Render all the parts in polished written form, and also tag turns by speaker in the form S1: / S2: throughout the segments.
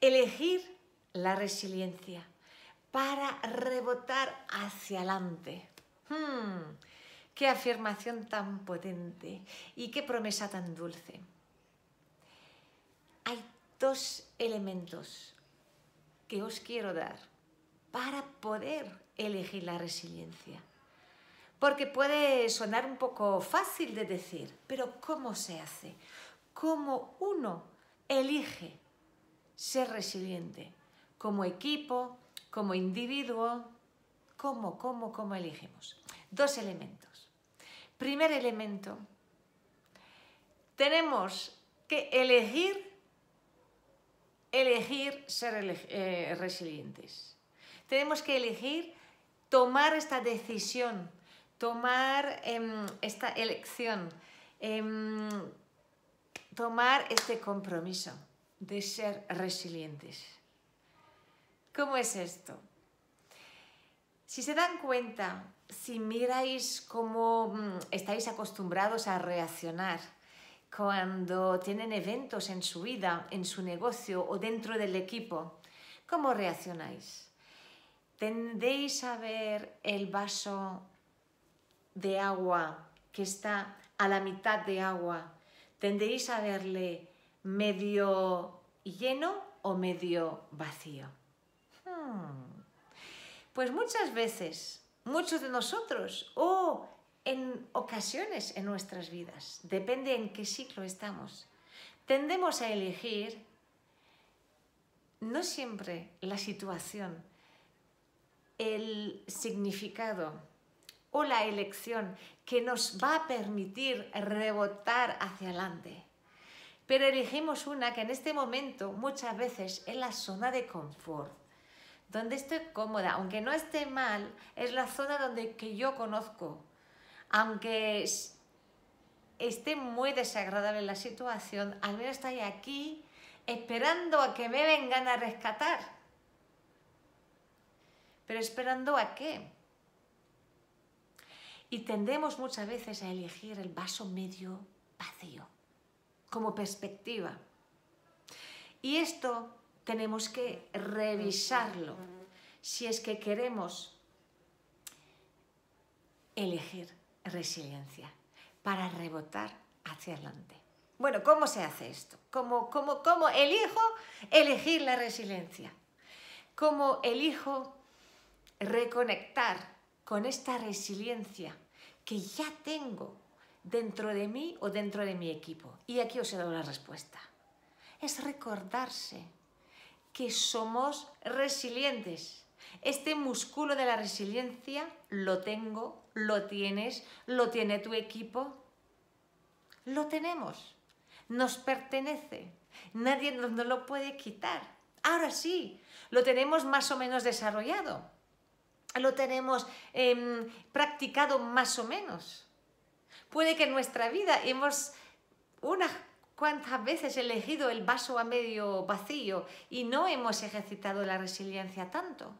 S1: Elegir la resiliencia para rebotar hacia adelante. ¡Qué afirmación tan potente y qué promesa tan dulce! Hay dos elementos que os quiero dar para poder elegir la resiliencia. Porque puede sonar un poco fácil de decir, pero ¿cómo se hace? ¿Cómo uno elige ser resiliente? Como equipo, como individuo, ¿cómo elegimos? Dos elementos. Primer elemento, tenemos que elegir ser resilientes. Tenemos que elegir tomar esta decisión, tomar esta elección, tomar este compromiso de ser resilientes. ¿Cómo es esto? Si se dan cuenta, si miráis cómo estáis acostumbrados a reaccionar cuando tienen eventos en su vida, en su negocio o dentro del equipo, ¿cómo reaccionáis? ¿Tendéis a ver el vaso de agua que está a la mitad de agua? ¿Tendéis a verle medio lleno o medio vacío? Pues muchas veces, muchos de nosotros, o en ocasiones en nuestras vidas, depende en qué ciclo estamos, tendemos a elegir no siempre la situación, el significado o la elección que nos va a permitir rebotar hacia adelante. Pero elegimos una que en este momento muchas veces es la zona de confort, donde estoy cómoda, aunque no esté mal, es la zona que yo conozco. Aunque esté muy desagradable la situación, al menos estoy aquí esperando a que me vengan a rescatar. ¿Pero esperando a qué? Y tendemos muchas veces a elegir el vaso medio vacío, como perspectiva. Y esto tenemos que revisarlo si es que queremos elegir resiliencia para rebotar hacia adelante. Bueno, ¿cómo se hace esto? ¿Cómo elijo elegir la resiliencia? ¿Cómo elijo reconectar con esta resiliencia que ya tengo dentro de mí o dentro de mi equipo? Y aquí os he dado la respuesta. Es recordarse que somos resilientes. Este músculo de la resiliencia lo tengo, lo tienes, lo tiene tu equipo. Lo tenemos, nos pertenece, nadie nos lo puede quitar. Ahora sí, lo tenemos más o menos desarrollado, lo tenemos practicado más o menos. Puede que en nuestra vida hemos unas cuantas veces elegido el vaso a medio vacío y no hemos ejercitado la resiliencia tanto.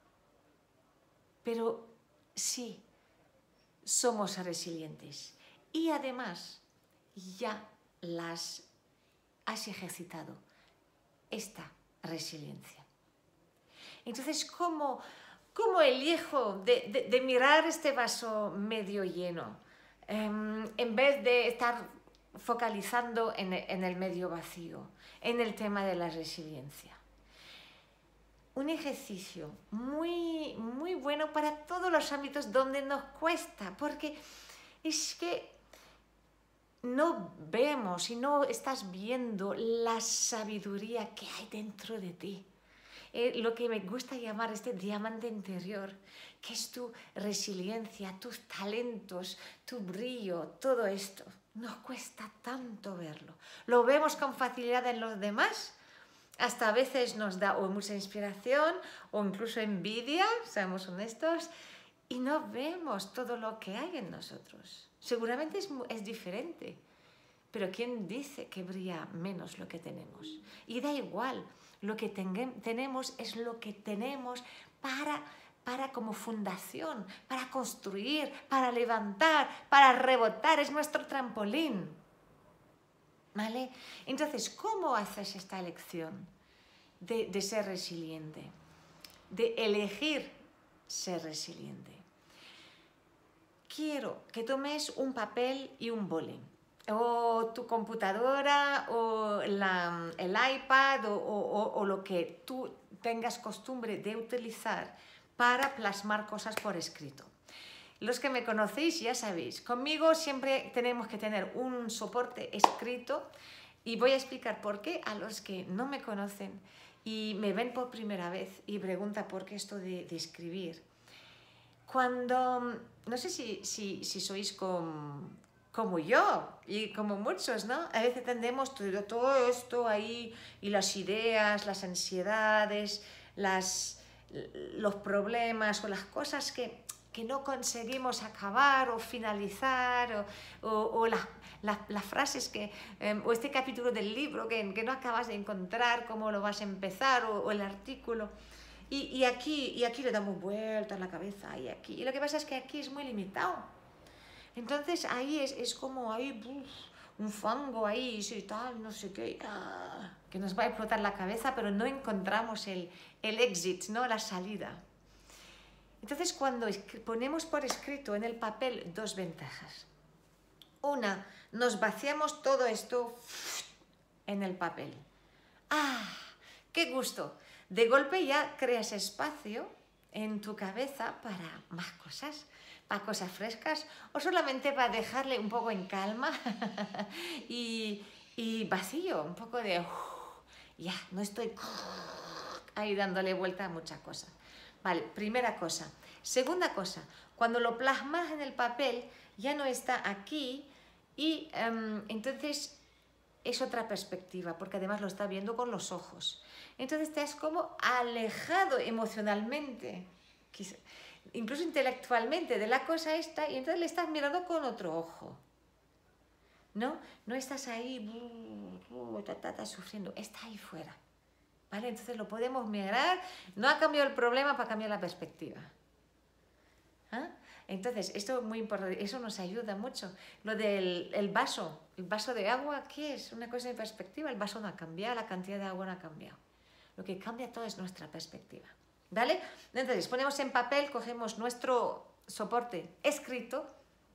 S1: Pero sí, somos resilientes y además ya las has ejercitado, esta resiliencia. Entonces, ¿cómo elijo de mirar este vaso medio lleno en vez de estar focalizando en el medio vacío, en el tema de la resiliencia? Un ejercicio muy, muy bueno para todos los ámbitos donde nos cuesta, porque es que no vemos y no estás viendo la sabiduría que hay dentro de ti. Lo que me gusta llamar este diamante interior, que es tu resiliencia, tus talentos, tu brillo, todo esto. Nos cuesta tanto verlo. Lo vemos con facilidad en los demás, hasta a veces nos da o mucha inspiración o incluso envidia, seamos honestos, y no vemos todo lo que hay en nosotros. Seguramente es diferente, pero ¿quién dice que brilla menos lo que tenemos? Y da igual, lo que tenemos es lo que tenemos para como fundación, para construir, para levantar, para rebotar, es nuestro trampolín. ¿Vale? Entonces, ¿cómo haces esta elección? de ser resiliente, de elegir ser resiliente. Quiero que tomes un papel y un boli, o tu computadora, o el iPad, o lo que tú tengas costumbre de utilizar para plasmar cosas por escrito. Los que me conocéis ya sabéis, conmigo siempre tenemos que tener un soporte escrito, y voy a explicar por qué a los que no me conocen y me ven por primera vez y preguntan por qué esto de escribir. Cuando, no sé si sois como yo y como muchos, ¿no? A veces tendemos todo esto ahí, y las ideas, las ansiedades, los problemas o las cosas que no conseguimos acabar o finalizar, o las frases o este capítulo del libro que no acabas de encontrar cómo lo vas a empezar, o el artículo. Y aquí le damos vueltas a la cabeza, y aquí. Y lo que pasa es que aquí es muy limitado. Entonces ahí es como un fango ahí, y tal, no sé qué, que nos va a explotar la cabeza, pero no encontramos el exit, ¿no? La salida. Entonces, cuando ponemos por escrito en el papel, dos ventajas. Una, nos vaciamos todo esto en el papel. ¡Ah! ¡Qué gusto! De golpe ya creas espacio en tu cabeza para más cosas, para cosas frescas, o solamente para dejarle un poco en calma y vacío, un poco de ya, no estoy ahí dándole vuelta a muchas cosas. Vale, primera cosa. Segunda cosa, cuando lo plasmas en el papel ya no está aquí, y entonces es otra perspectiva, porque además lo está viendo con los ojos. Entonces te has como alejado emocionalmente, incluso intelectualmente, de la cosa esta, y entonces le estás mirando con otro ojo. No estás ahí sufriendo, está ahí fuera. ¿Vale? Entonces lo podemos mirar, no ha cambiado el problema para cambiar la perspectiva. ¿Ah? Entonces, esto es muy importante, eso nos ayuda mucho. Lo del el vaso de agua, ¿qué es? Una cosa de perspectiva. El vaso no ha cambiado, la cantidad de agua no ha cambiado. Lo que cambia todo es nuestra perspectiva. ¿Vale? Entonces, ponemos en papel, cogemos nuestro soporte escrito,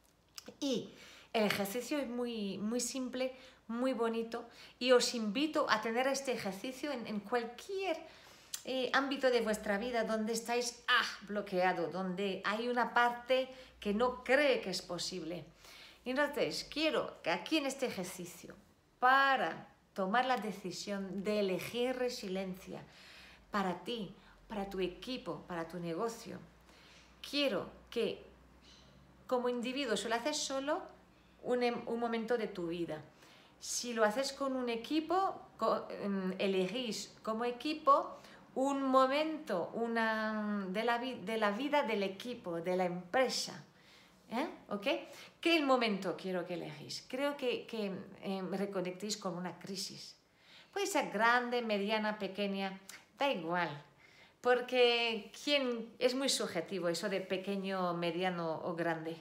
S1: y el ejercicio es muy, muy simple, muy bonito, y os invito a tener este ejercicio en cualquier ámbito de vuestra vida donde estáis bloqueado, donde hay una parte que no cree que es posible. Entonces, quiero que aquí en este ejercicio, para tomar la decisión de elegir resiliencia para ti, para tu equipo, para tu negocio, quiero que como individuo, si lo haces solo, un momento de tu vida. Si lo haces con un equipo, elegís como equipo un momento de la vida del equipo, de la empresa. ¿Ok? ¿Qué momento quiero que elegís? Creo que reconectéis con una crisis. Puede ser grande, mediana, pequeña, da igual. Porque es muy subjetivo eso de pequeño, mediano o grande.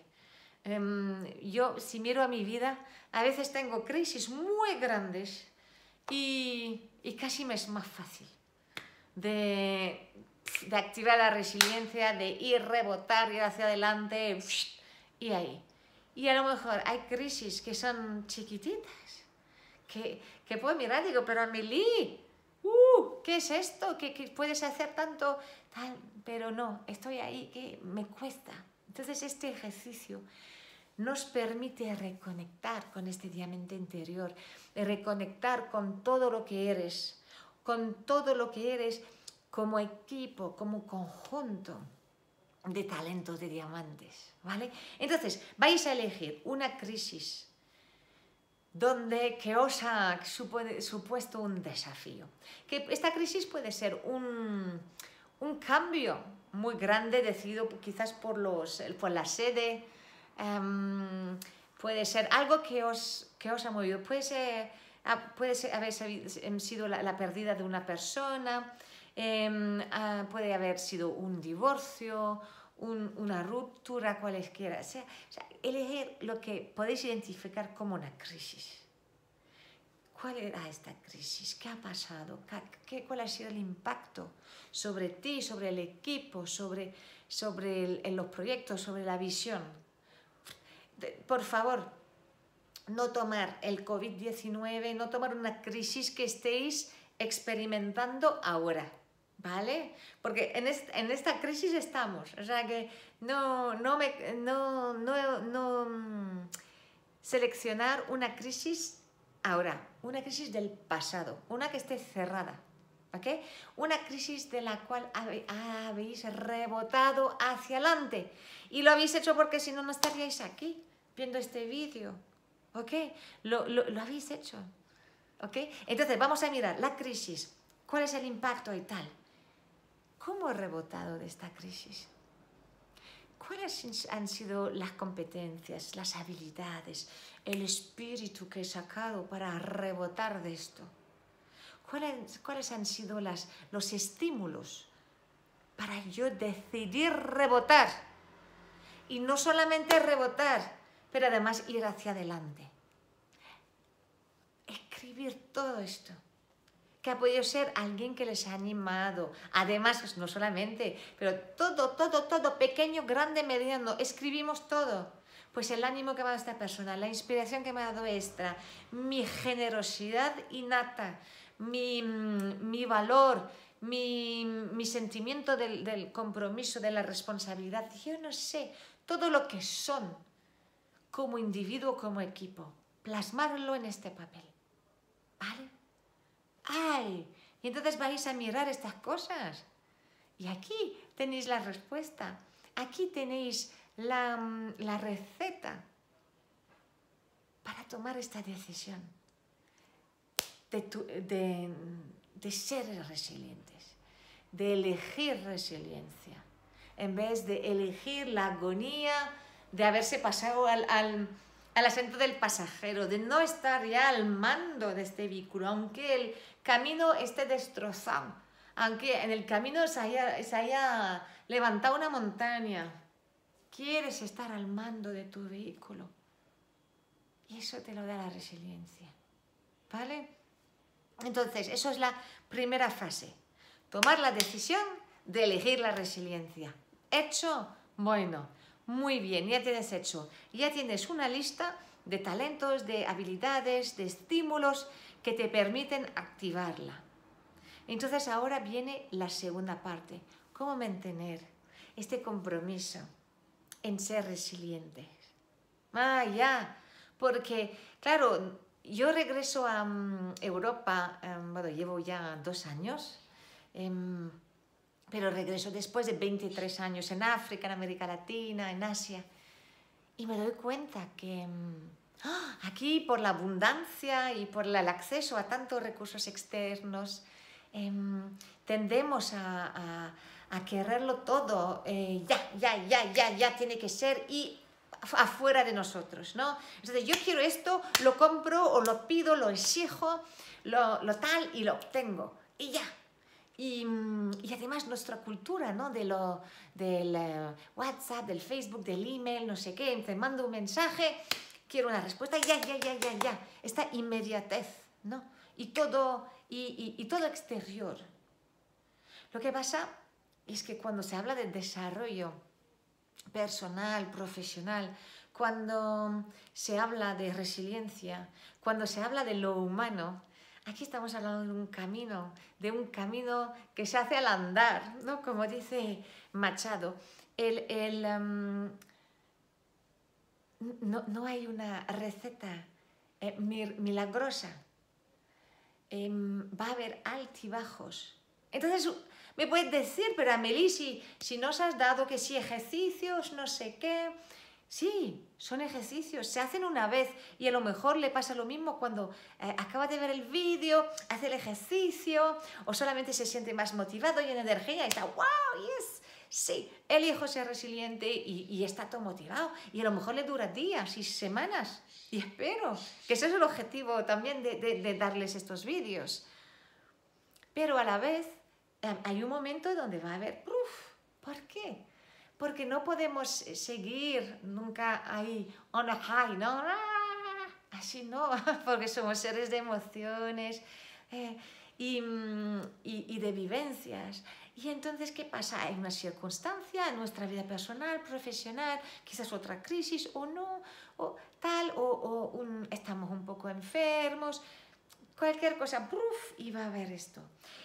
S1: Yo, si miro a mi vida, a veces tengo crisis muy grandes y casi me es más fácil de activar la resiliencia, de ir, rebotar, ir hacia adelante y ahí. Y a lo mejor hay crisis que son chiquititas, que puedo mirar y digo, pero Amelie, ¿qué es esto? ¿Qué puedes hacer tanto? Tal, pero no, estoy ahí, que me cuesta. Entonces este ejercicio nos permite reconectar con este diamante interior, reconectar con todo lo que eres, como equipo, como conjunto de talentos, de diamantes, ¿vale? Entonces, vais a elegir una crisis que os ha supuesto un desafío. Que esta crisis puede ser un cambio muy grande decidido quizás por la sede, puede ser algo que os ha movido, puede haber sido la pérdida de una persona, puede haber sido un divorcio, una ruptura, cualesquiera. O sea, elegir lo que podéis identificar como una crisis. ¿cuál era esta crisis? ¿Qué ha pasado? ¿Cuál ha sido el impacto sobre ti, sobre el equipo, sobre los proyectos, sobre la visión? Por favor, no tomar el COVID-19, no tomar una crisis que estéis experimentando ahora, ¿vale? Porque en esta crisis estamos, o sea que no seleccionar una crisis ahora, una crisis del pasado, una que esté cerrada, ¿ok? Una crisis de la cual habéis rebotado hacia adelante y lo habéis hecho porque si no, no estaríais aquí viendo este vídeo, ¿ok? Lo habéis hecho, ¿ok? Entonces vamos a mirar la crisis, cuál es el impacto y tal. ¿Cómo he rebotado de esta crisis? ¿Cuáles han sido las competencias, las habilidades, el espíritu que he sacado para rebotar de esto? ¿Cuáles han sido los estímulos para yo decidir rebotar? Y no solamente rebotar, pero además ir hacia adelante. Escribir todo esto. Que ha podido ser alguien que les ha animado. Además, no solamente, pero todo, pequeño, grande, mediano, escribimos todo. Pues el ánimo que me ha dado esta persona, la inspiración que me ha dado esta, mi generosidad innata, mi valor, mi sentimiento del compromiso, de la responsabilidad, yo no sé, todo lo que son como individuo, como equipo, plasmarlo en este papel, ¿vale? ¡Ay! Y entonces vais a mirar estas cosas. Y aquí tenéis la respuesta. Aquí tenéis la receta para tomar esta decisión de ser resilientes, de elegir resiliencia, en vez de elegir la agonía de haberse pasado al asiento del pasajero, de no estar ya al mando de este vehículo, aunque el camino esté destrozado, aunque en el camino se haya levantado una montaña. Quieres estar al mando de tu vehículo. Y eso te lo da la resiliencia, ¿vale? Entonces, eso es la primera fase. Tomar la decisión de elegir la resiliencia. ¿Hecho? Bueno, muy bien, ya tienes hecho. Ya tienes una lista de talentos, de habilidades, de estímulos que te permiten activarla. Entonces ahora viene la segunda parte. ¿Cómo mantener este compromiso en ser resilientes? Ya, porque claro, yo regreso a Europa, bueno, llevo ya 2 años, pero regreso después de 23 años en África, en América Latina, en Asia, y me doy cuenta que aquí por la abundancia y por el acceso a tantos recursos externos, tendemos a quererlo todo, ya tiene que ser y afuera de nosotros, ¿no? Entonces yo quiero esto, lo compro o lo pido, lo exijo, lo tal y lo obtengo y ya. Y además nuestra cultura, ¿no? Del WhatsApp, del Facebook, del email, no sé qué, te mando un mensaje, quiero una respuesta, ya. Esta inmediatez, ¿no? Y todo exterior. Lo que pasa es que cuando se habla de desarrollo personal, profesional, cuando se habla de resiliencia, cuando se habla de lo humano, aquí estamos hablando de un camino que se hace al andar, ¿no? Como dice Machado. No hay una receta milagrosa. Va a haber altibajos. Entonces, me puedes decir, pero Amelie, si nos has dado que sí ejercicios, no sé qué. Sí, son ejercicios, se hacen una vez y a lo mejor le pasa lo mismo cuando acaba de ver el vídeo, hace el ejercicio o solamente se siente más motivado y en energía y está, wow, yes, sí, elijo ser resiliente y está todo motivado y a lo mejor le dura días y semanas y espero que ese es el objetivo también de darles estos vídeos. Pero a la vez hay un momento donde va a haber, ¿por qué? Porque no podemos seguir nunca ahí on a high, ¿no? así no, porque somos seres de emociones y de vivencias. Y entonces, ¿qué pasa? Hay una circunstancia en nuestra vida personal, profesional, quizás otra crisis o no, o tal, estamos un poco enfermos, cualquier cosa, ¡puf! Y va a haber esto.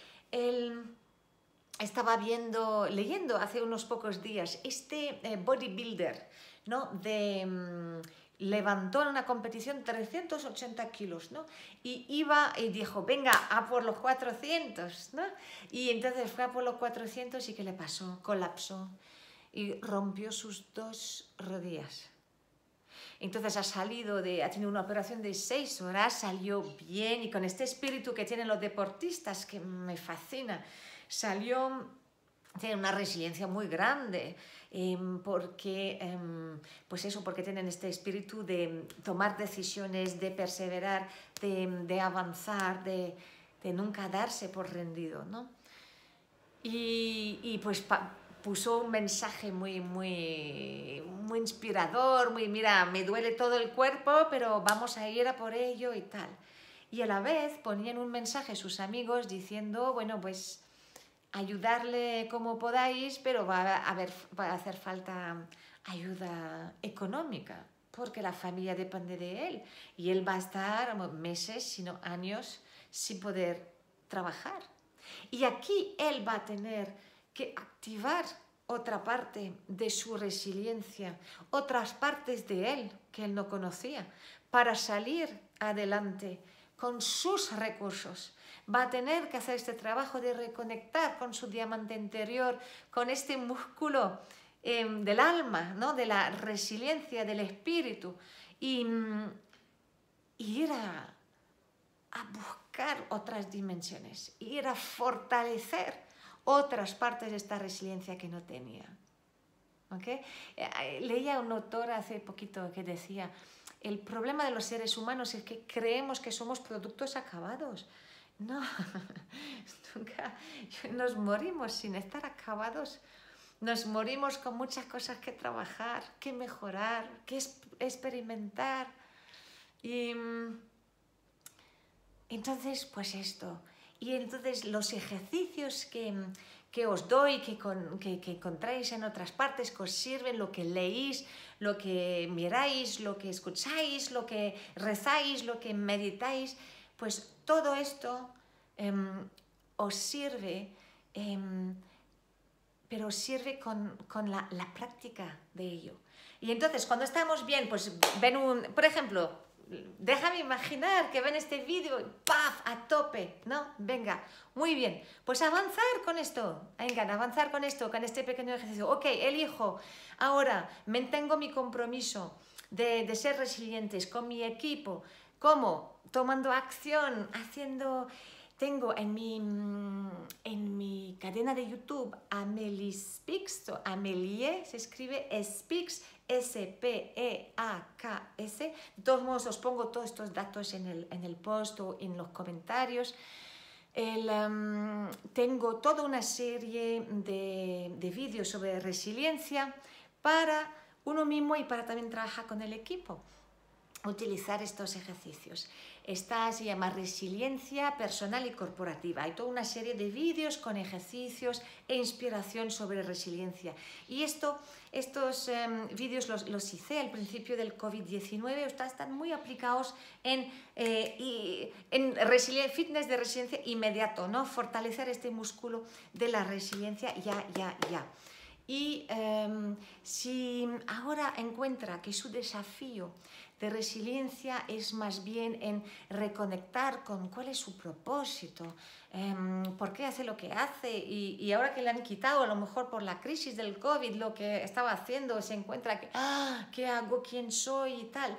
S1: Estaba leyendo hace unos pocos días bodybuilder, ¿no? Levantó en una competición 380 kilos, ¿no? Y iba y dijo, venga, a por los 400, ¿no? Y entonces fue a por los 400 y ¿qué le pasó? Colapsó y rompió sus 2 rodillas. Entonces ha tenido una operación de 6 horas, salió bien y con este espíritu que tienen los deportistas, que me fascina, tiene una resiliencia muy grande, porque tienen este espíritu de tomar decisiones, de perseverar, de avanzar, de nunca darse por rendido, ¿no? Y pues puso un mensaje muy inspirador, mira, me duele todo el cuerpo, pero vamos a ir a por ello y tal. Y a la vez ponían un mensaje a sus amigos diciendo, bueno, pues ayudarle como podáis, pero va a hacer falta ayuda económica, porque la familia depende de él y él va a estar meses, sino años, sin poder trabajar. Y aquí él va a tener que activar otra parte de su resiliencia, otras partes de él que él no conocía, para salir adelante con sus recursos. Va a tener que hacer este trabajo de reconectar con su diamante interior, con este músculo del alma, ¿no? De la resiliencia, del espíritu, y ir a buscar otras dimensiones, ir a fortalecer otras partes de esta resiliencia que no tenía. ¿Okay? Leía un autor hace poquito que decía, el problema de los seres humanos es que creemos que somos productos acabados. No, nunca, nos morimos sin estar acabados. Nos morimos con muchas cosas que trabajar, que mejorar, que experimentar. Y entonces, pues esto. Y entonces los ejercicios que os doy, que encontráis en otras partes, que os sirven, lo que leéis, lo que miráis, lo que escucháis, lo que rezáis, lo que meditáis, pues todo esto os sirve, pero os sirve con la práctica de ello. Y entonces, cuando estamos bien, pues ven por ejemplo, déjame imaginar que ven este vídeo y ¡paf! A tope, ¿no? Venga, muy bien. Pues avanzar con esto. Venga, avanzar con esto, con este pequeño ejercicio. Ok, elijo. Ahora, mantengo mi compromiso de ser resilientes con mi equipo. ¿Cómo? Tomando acción, haciendo... Tengo en mi cadena de YouTube Amelie Speaks, Amelie se escribe Speaks, S-P-E-A-K-S. De todos modos os pongo todos estos datos en el post o en los comentarios. Tengo toda una serie de vídeos sobre resiliencia para uno mismo y para también trabajar con el equipo. Utilizar estos ejercicios. Esta se llama resiliencia personal y corporativa. Hay toda una serie de vídeos con ejercicios e inspiración sobre resiliencia. Y estos vídeos los hice al principio del COVID-19. Están muy aplicados en fitness de resiliencia inmediato, ¿no? Fortalecer este músculo de la resiliencia ya. Y si ahora encuentra que su desafío de resiliencia es más bien en reconectar con cuál es su propósito, por qué hace lo que hace y ahora que le han quitado a lo mejor por la crisis del COVID lo que estaba haciendo, se encuentra que ¿qué hago? ¿Quién soy? Y tal.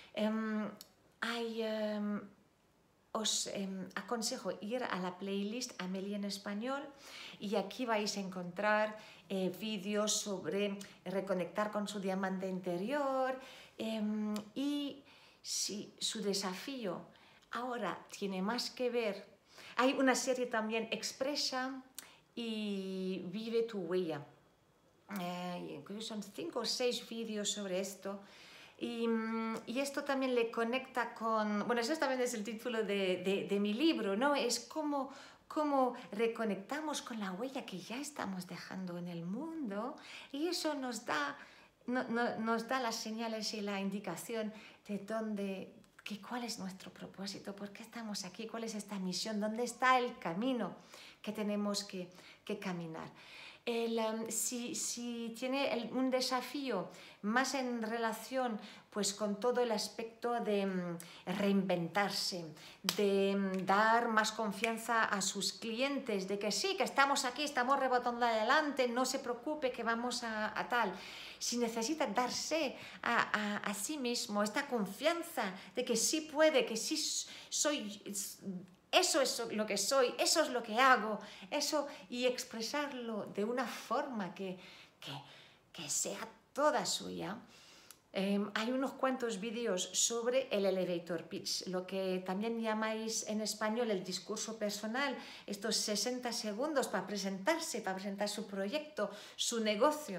S1: Os aconsejo ir a la playlist Amelie en español y aquí vais a encontrar vídeos sobre reconectar con su diamante interior y si su desafío ahora tiene más que ver, hay una serie también Expresa y Vive tu huella. Son 5 o 6 vídeos sobre esto. Y esto también le conecta con, bueno, eso también es el título de mi libro, ¿no? Es cómo reconectamos con la huella que ya estamos dejando en el mundo, y eso nos da, nos da las señales y la indicación de cuál es nuestro propósito, por qué estamos aquí, cuál es esta misión, dónde está el camino que tenemos que caminar. Si tiene un desafío más en relación pues, con todo el aspecto de reinventarse, de dar más confianza a sus clientes, de que sí, que estamos aquí, estamos rebotando adelante, no se preocupe que vamos a tal. Si necesita darse a sí mismo esta confianza de que sí puede, que sí soy... Eso es lo que soy, eso es lo que hago, eso, y expresarlo de una forma que sea toda suya. Hay unos cuantos vídeos sobre el elevator pitch, lo que también llamáis en español el discurso personal, estos 60 segundos para presentarse, para presentar su proyecto, su negocio.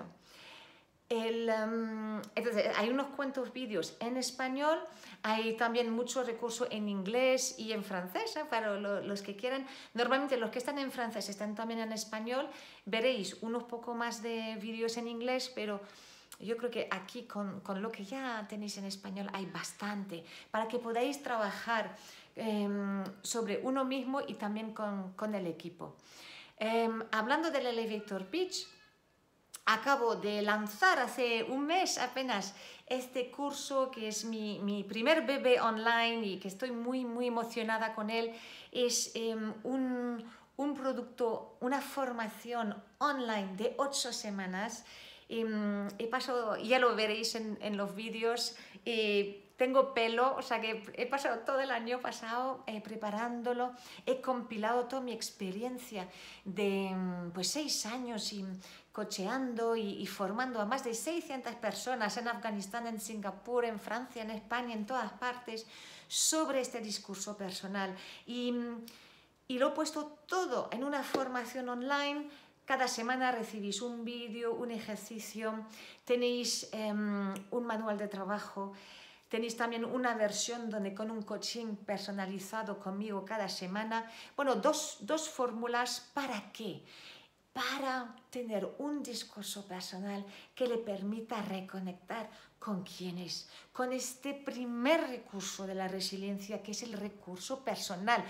S1: Entonces, hay unos cuantos vídeos en español, hay también mucho recurso en inglés y en francés, para los que quieran. Normalmente los que están en francés están también en español. Veréis unos poco más de vídeos en inglés, pero yo creo que aquí con lo que ya tenéis en español hay bastante para que podáis trabajar sobre uno mismo y también con el equipo. Hablando del elevator pitch, acabo de lanzar hace un mes apenas este curso que es mi primer bebé online y que estoy muy emocionada con él. Es un producto, una formación online de 8 semanas. He pasado, ya lo veréis en los vídeos, tengo pelo, o sea que he pasado todo el año pasado preparándolo, he compilado toda mi experiencia de pues 6 años cocheando y formando a más de 600 personas en Afganistán, en Singapur, en Francia, en España, en todas partes, sobre este discurso personal. Y lo he puesto todo en una formación online. Cada semana recibís un vídeo, un ejercicio, tenéis un manual de trabajo, tenéis también una versión donde con un coaching personalizado conmigo cada semana. Bueno, dos fórmulas. ¿Para qué? Para tener un discurso personal que le permita reconectar con quién es, con este primer recurso de la resiliencia, que es el recurso personal.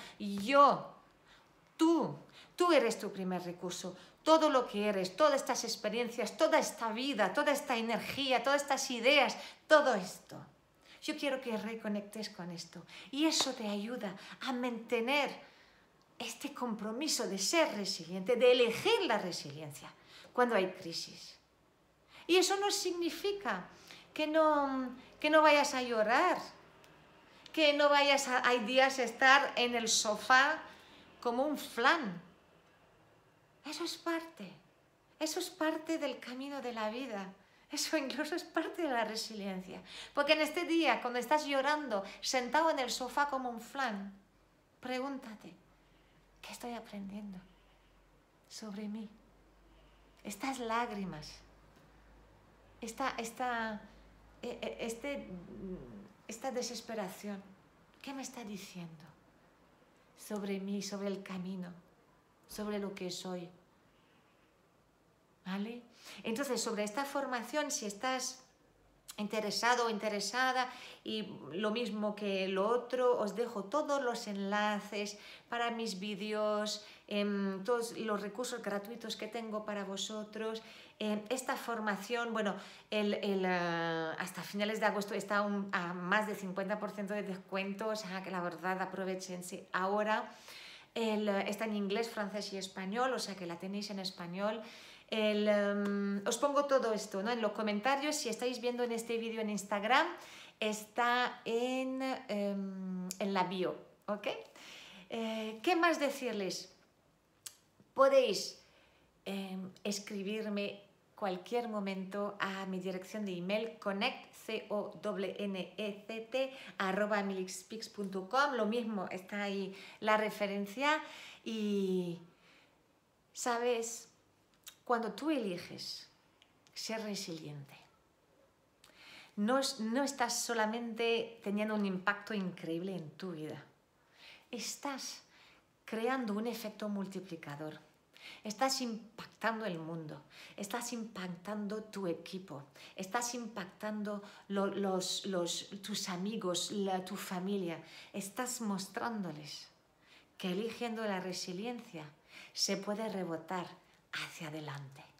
S1: Tú eres tu primer recurso. Todo lo que eres, todas estas experiencias, toda esta vida, toda esta energía, todas estas ideas, todo esto. Yo quiero que reconectes con esto. Y eso te ayuda a mantener este compromiso de ser resiliente, de elegir la resiliencia cuando hay crisis. Y eso no significa que no vayas a llorar, que no vayas hay días a estar en el sofá como un flan. Eso es parte del camino de la vida. Eso incluso es parte de la resiliencia. Porque en este día, cuando estás llorando, sentado en el sofá como un flan, pregúntate, ¿qué estoy aprendiendo sobre mí? Estas lágrimas, esta desesperación, ¿qué me está diciendo sobre mí, sobre el camino, sobre lo que soy? ¿Vale? Entonces, sobre esta formación, si estás interesado o interesada, y lo mismo que lo otro, os dejo todos los enlaces para mis vídeos, todos los recursos gratuitos que tengo para vosotros. Esta formación, bueno, hasta finales de agosto está a más de 50% de descuento, o sea que la verdad aprovechense ahora. Está en inglés, francés y español, o sea que la tenéis en español. Os pongo todo esto, ¿no? En los comentarios. Si estáis viendo en este vídeo en Instagram, está en la bio, ¿ok? ¿Qué más decirles? Podéis escribirme cualquier momento a mi dirección de email connect@emilixpeaks.com. Lo mismo, está ahí la referencia. Y sabes, cuando tú eliges ser resiliente, no estás solamente teniendo un impacto increíble en tu vida, estás creando un efecto multiplicador. Estás impactando el mundo, estás impactando tu equipo, estás impactando tus amigos, tu familia. Estás mostrándoles que eligiendo la resiliencia se puede rebotar hacia adelante.